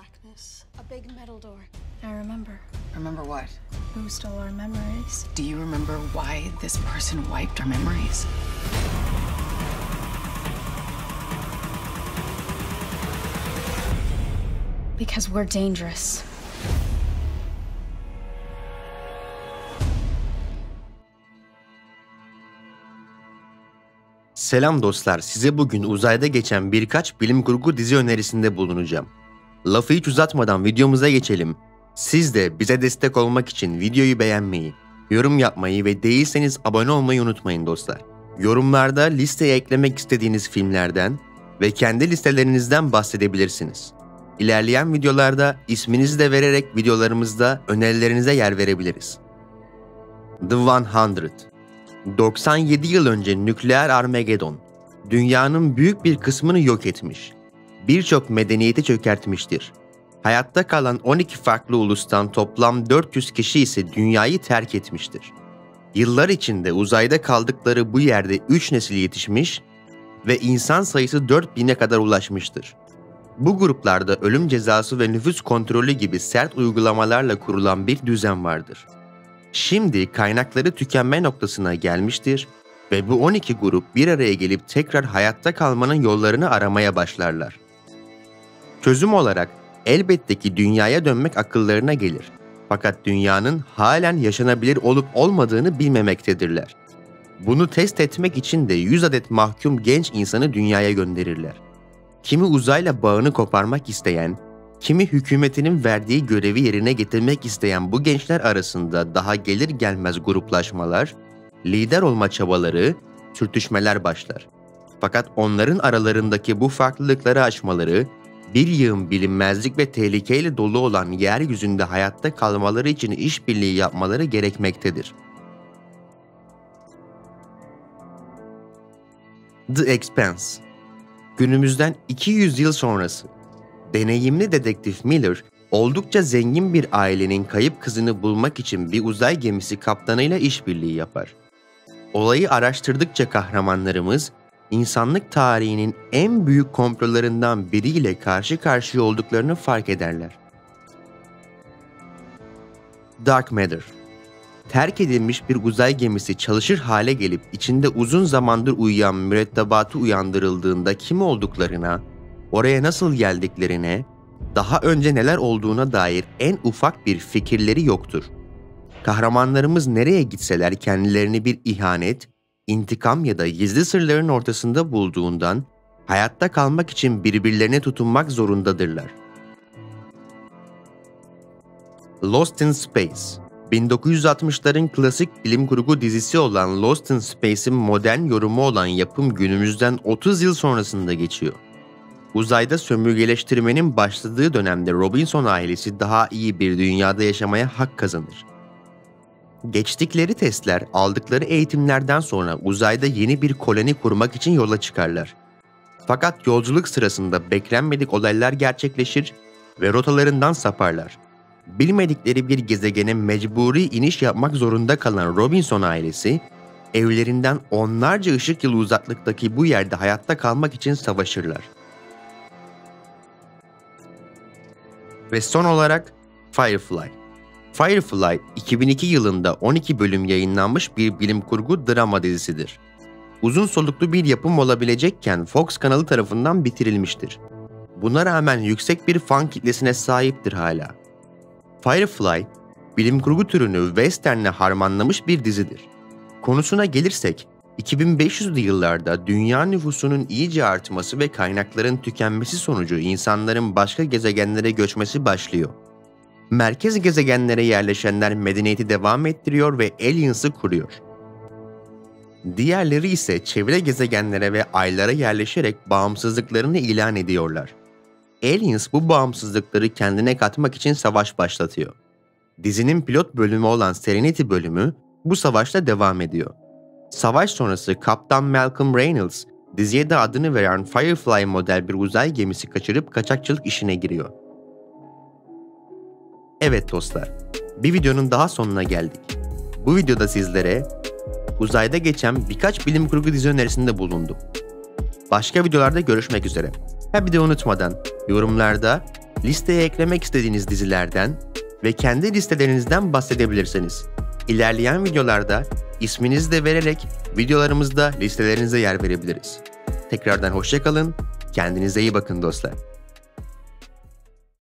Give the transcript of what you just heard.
blackness, a big metal door. I remember. Remember what? Who stole our memories? Do you remember why this person wiped our memories? Because we're dangerous. Selam dostlar, size bugün uzayda geçen birkaç bilim kurgu dizi önerisinde bulunacağım. Lafı hiç uzatmadan videomuza geçelim. Siz de bize destek olmak için videoyu beğenmeyi, yorum yapmayı ve değilseniz abone olmayı unutmayın dostlar. Yorumlarda listeye eklemek istediğiniz filmlerden ve kendi listelerinizden bahsedebilirsiniz. İlerleyen videolarda isminizi de vererek videolarımızda önerilerinize yer verebiliriz. The 100. 97 yıl önce nükleer Armageddon, dünyanın büyük bir kısmını yok etmiş. Birçok medeniyeti çökertmiştir. Hayatta kalan 12 farklı ulustan toplam 400 kişi ise dünyayı terk etmiştir. Yıllar içinde uzayda kaldıkları bu yerde 3 nesil yetişmiş ve insan sayısı 4000'e kadar ulaşmıştır. Bu gruplarda ölüm cezası ve nüfus kontrolü gibi sert uygulamalarla kurulan bir düzen vardır. Şimdi kaynakları tükenme noktasına gelmiştir ve bu 12 grup bir araya gelip tekrar hayatta kalmanın yollarını aramaya başlarlar. Çözüm olarak elbette ki dünyaya dönmek akıllarına gelir. Fakat dünyanın halen yaşanabilir olup olmadığını bilmemektedirler. Bunu test etmek için de 100 adet mahkum genç insanı dünyaya gönderirler. Kimi uzayla bağını koparmak isteyen, kimi hükümetinin verdiği görevi yerine getirmek isteyen bu gençler arasında daha gelir gelmez gruplaşmalar, lider olma çabaları, sürtüşmeler başlar. Fakat onların aralarındaki bu farklılıkları aşmaları, bir yığın bilinmezlik ve tehlikeyle dolu olan yeryüzünde hayatta kalmaları için işbirliği yapmaları gerekmektedir. The Expanse. Günümüzden 200 yıl sonrası. Deneyimli dedektif Miller, oldukça zengin bir ailenin kayıp kızını bulmak için bir uzay gemisi kaptanıyla işbirliği yapar. Olayı araştırdıkça kahramanlarımız, insanlık tarihinin en büyük komplolarından biriyle karşı karşıya olduklarını fark ederler. Dark Matter. Terk edilmiş bir uzay gemisi çalışır hale gelip içinde uzun zamandır uyuyan mürettebatı uyandırıldığında kim olduklarına, oraya nasıl geldiklerine, daha önce neler olduğuna dair en ufak bir fikirleri yoktur. Kahramanlarımız nereye gitseler kendilerini bir ihanet, intikam ya da gizli sırların ortasında bulduğundan hayatta kalmak için birbirlerine tutunmak zorundadırlar. Lost in Space. 1960'ların klasik bilim kurgu dizisi olan Lost in Space'in modern yorumu olan yapım günümüzden 30 yıl sonrasında geçiyor. Uzayda sömürgeleştirmenin başladığı dönemde Robinson ailesi daha iyi bir dünyada yaşamaya hak kazanır. Geçtikleri testler, aldıkları eğitimlerden sonra uzayda yeni bir koloni kurmak için yola çıkarlar. Fakat yolculuk sırasında beklenmedik olaylar gerçekleşir ve rotalarından saparlar. Bilmedikleri bir gezegene mecburi iniş yapmak zorunda kalan Robinson ailesi, evlerinden onlarca ışık yılı uzaklıktaki bu yerde hayatta kalmak için savaşırlar. Ve son olarak Firefly. Firefly, 2002 yılında 12 bölüm yayınlanmış bir bilim kurgu drama dizisidir. Uzun soluklu bir yapım olabilecekken Fox kanalı tarafından bitirilmiştir. Buna rağmen yüksek bir fan kitlesine sahiptir hala. Firefly, bilim kurgu türünü westernle harmanlamış bir dizidir. Konusuna gelirsek, 2500'lü yıllarda dünya nüfusunun iyice artması ve kaynakların tükenmesi sonucu insanların başka gezegenlere göçmesi başlıyor. Merkez gezegenlere yerleşenler medeniyeti devam ettiriyor ve Aliens'ı kuruyor. Diğerleri ise çevre gezegenlere ve aylara yerleşerek bağımsızlıklarını ilan ediyorlar. Aliens bu bağımsızlıkları kendine katmak için savaş başlatıyor. Dizinin pilot bölümü olan Serenity bölümü bu savaşta devam ediyor. Savaş sonrası Kaptan Malcolm Reynolds, diziye de adını veren Firefly model bir uzay gemisi kaçırıp kaçakçılık işine giriyor. Evet dostlar, bir videonun daha sonuna geldik. Bu videoda sizlere uzayda geçen birkaç bilim kurgu dizi önerisinde bulundum. Başka videolarda görüşmek üzere. Bir de unutmadan yorumlarda listeye eklemek istediğiniz dizilerden ve kendi listelerinizden bahsedebilirsiniz. İlerleyen videolarda isminizi de vererek videolarımızda listelerinize yer verebiliriz. Tekrardan hoşça kalın, kendinize iyi bakın dostlar.